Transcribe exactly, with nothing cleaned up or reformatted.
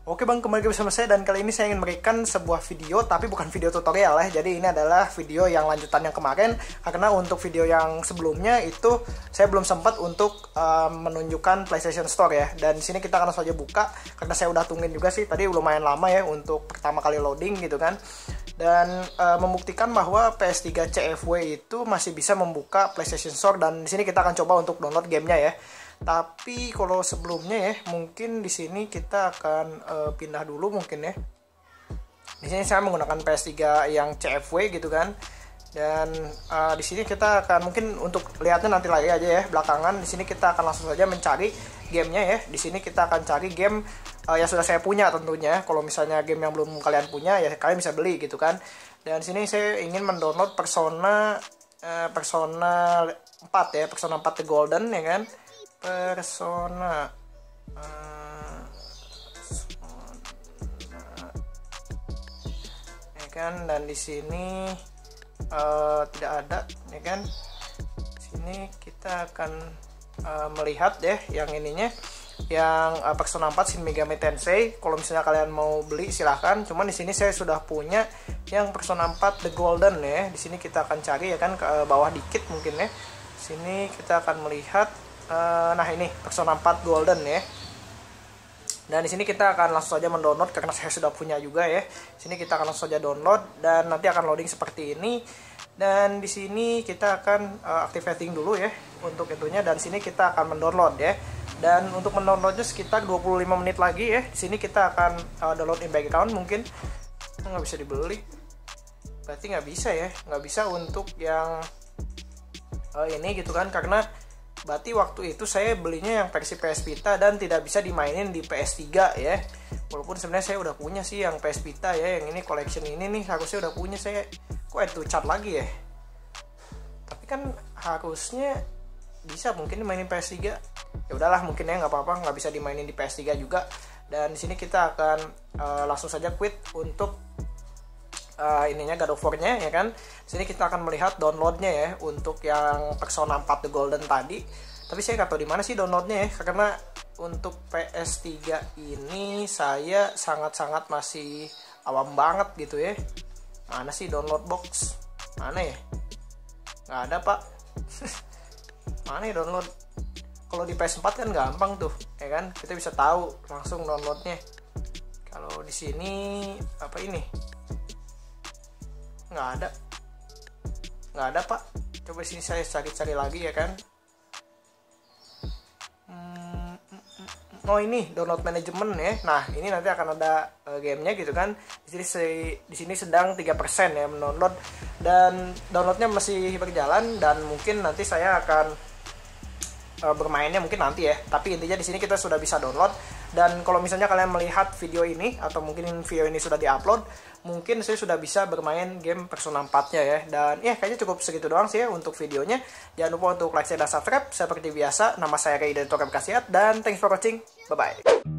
Oke bang, kembali lagi bersama saya dan kali ini saya ingin memberikan sebuah video, tapi bukan video tutorial ya. Jadi ini adalah video yang lanjutan yang kemarin, karena untuk video yang sebelumnya itu saya belum sempat untuk uh, menunjukkan PlayStation Store ya. Dan di sini kita akan langsung aja buka, karena saya udah tungguin juga sih, tadi lumayan lama ya untuk pertama kali loading gitu kan. Dan uh, membuktikan bahwa P S tiga C F W itu masih bisa membuka PlayStation Store, dan di sini kita akan coba untuk download gamenya ya. Tapi kalau sebelumnya ya, mungkin di sini kita akan uh, pindah dulu mungkin ya. Di sini saya menggunakan P S tiga yang C F W gitu kan. Dan uh, di sini kita akan mungkin untuk lihatnya nanti lagi aja ya belakangan. Di sini kita akan langsung saja mencari gamenya ya. Di sini kita akan cari game uh, yang sudah saya punya tentunya. Kalau misalnya game yang belum kalian punya ya kalian bisa beli gitu kan. Dan di sini saya ingin mendownload Persona uh, Persona empat ya, Persona empat The Golden ya kan. Persona uh, ya kan, dan di sini uh, tidak ada ya kan. Di sini kita akan uh, melihat deh yang ininya, yang uh, Persona empat Shin Megami Tensei. Kalau misalnya kalian mau beli silahkan, cuman di sini saya sudah punya yang Persona empat The Golden ya. Di sini kita akan cari ya kan, ke uh, bawah dikit mungkin ya. Di sini kita akan melihat Uh, nah ini Persona empat Golden ya. Dan di sini kita akan langsung saja mendownload karena saya sudah punya juga ya. Di sini kita akan langsung saja download dan nanti akan loading seperti ini. Dan di sini kita akan uh, activating dulu ya untuk itunya, dan sini kita akan mendownload ya. Dan untuk mendownloadnya sekitar dua puluh lima menit lagi ya. Di sini kita akan uh, download in background mungkin. Nggak bisa dibeli. Berarti nggak bisa ya, nggak bisa untuk yang uh, ini gitu kan, karena berarti waktu itu saya belinya yang versi P S Vita dan tidak bisa dimainin di P S tiga ya. Walaupun sebenarnya saya udah punya sih yang P S Vita ya, yang ini collection ini nih harusnya udah punya saya. Kok itu cat lagi ya? Tapi kan harusnya bisa mungkin dimainin P S tiga. Ya udahlah mungkin ya, nggak apa-apa, nggak bisa dimainin di P S tiga juga. Dan di sini kita akan uh, langsung saja quit untuk Uh, ininya God of War-nya ya kan. Sini kita akan melihat downloadnya ya untuk yang Persona empat The Golden tadi. Tapi saya nggak tahu di mana sih downloadnya ya, karena untuk P S tiga ini saya sangat-sangat masih awam banget gitu ya. Mana sih download box? Mana ya? Nggak ada pak. Mana ya download? Kalau di P S empat kan gampang tuh ya kan, kita bisa tahu langsung downloadnya. Kalau di sini apa ini? Nggak ada, nggak ada pak. Coba sini saya cari-cari lagi ya kan. hmm, oh ini download management ya. Nah ini nanti akan ada uh, gamenya gitu kan. Di sini di sini sedang tiga persen ya mendownload, dan downloadnya masih berjalan, dan mungkin nanti saya akan uh, bermainnya mungkin nanti ya. Tapi intinya di sini kita sudah bisa download. Dan kalau misalnya kalian melihat video ini, atau mungkin video ini sudah diupload, mungkin saya sudah bisa bermain game Persona empat-nya ya. Dan ya kayaknya cukup segitu doang sih ya untuk videonya. Jangan lupa untuk like, share, dan subscribe. Seperti biasa, nama saya Ray dari Tokep Kasiat, dan thanks for watching. Bye-bye.